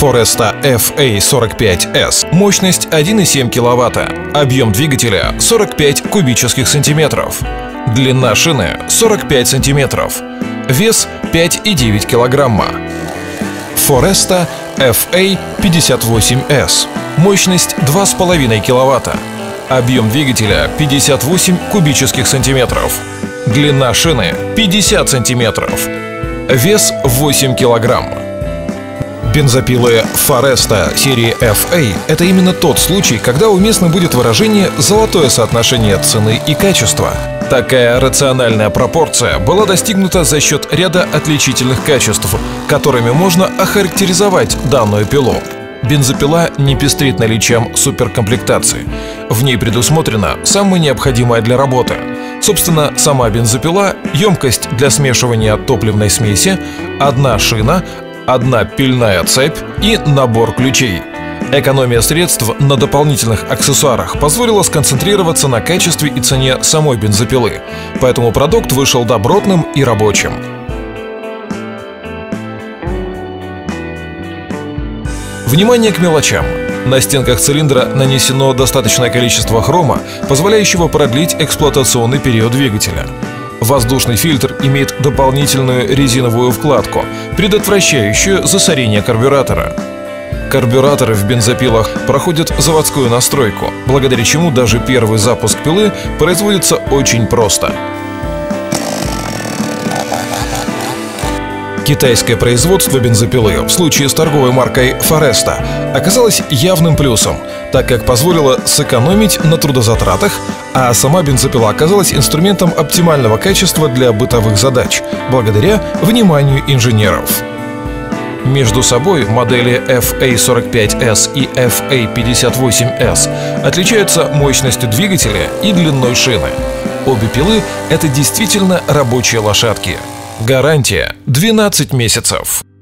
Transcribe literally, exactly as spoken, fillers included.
Foresta эф эй сорок пять эс, мощность один и семь киловатта, объем двигателя сорок пять кубических сантиметров, длина шины сорок пять сантиметров, вес пять и девять килограмма. Foresta эф эй пятьдесят восемь эс, мощность два и пять киловатта, объем двигателя пятьдесят восемь кубических сантиметров, длина шины пятьдесят сантиметров, вес восемь килограмм. Бензопилы Foresta серии эф эй – это именно тот случай, когда уместно будет выражение «золотое соотношение цены и качества». Такая рациональная пропорция была достигнута за счет ряда отличительных качеств, которыми можно охарактеризовать данную пилу. Бензопила не пестрит наличием суперкомплектации. В ней предусмотрено самое необходимое для работы. Собственно, сама бензопила, емкость для смешивания топливной смеси, одна шина, одна пильная цепь и набор ключей. Экономия средств на дополнительных аксессуарах позволила сконцентрироваться на качестве и цене самой бензопилы, поэтому продукт вышел добротным и рабочим. Внимание к мелочам. На стенках цилиндра нанесено достаточное количество хрома, позволяющего продлить эксплуатационный период двигателя. Воздушный фильтр имеет дополнительную резиновую вкладку, предотвращающую засорение карбюратора. Карбюраторы в бензопилах проходят заводскую настройку, благодаря чему даже первый запуск пилы производится очень просто. Китайское производство бензопилы в случае с торговой маркой Foresta оказалось явным плюсом, так как позволило сэкономить на трудозатратах, а сама бензопила оказалась инструментом оптимального качества для бытовых задач, благодаря вниманию инженеров. Между собой модели эф эй сорок пять эс и эф эй пятьдесят восемь эс отличаются мощностью двигателя и длиной шины. Обе пилы — это действительно рабочие лошадки. Гарантия двенадцать месяцев.